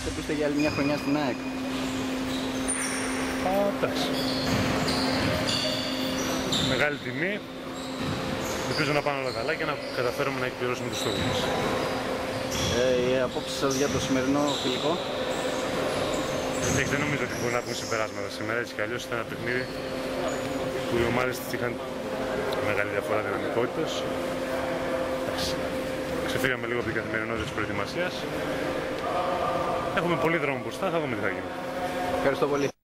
που είστε για άλλη μια χρονιά στην ΑΕΚ? Εντάξει. Μεγάλη τιμή. Ελπίζω να πάνε όλα καλά και να καταφέρουμε να εκπληρώσουμε τους στόχους μας. Οι απόψεις σας για το σημερινό φιλικό? Δεν νομίζω ότι μπορεί να βγουν συμπεράσματα σήμερα, έτσι κι αλλιώς ήταν ένα παιχνίδι που οι ομάδες της είχαν μεγάλη διαφορά δυναμικότητας. Ξεφύγαμε λίγο από την καθημερινότητα της προετοιμασίας. Έχουμε πολύ δρόμο μπροστά, θα δούμε τι θα γίνει. Ευχαριστώ πολύ.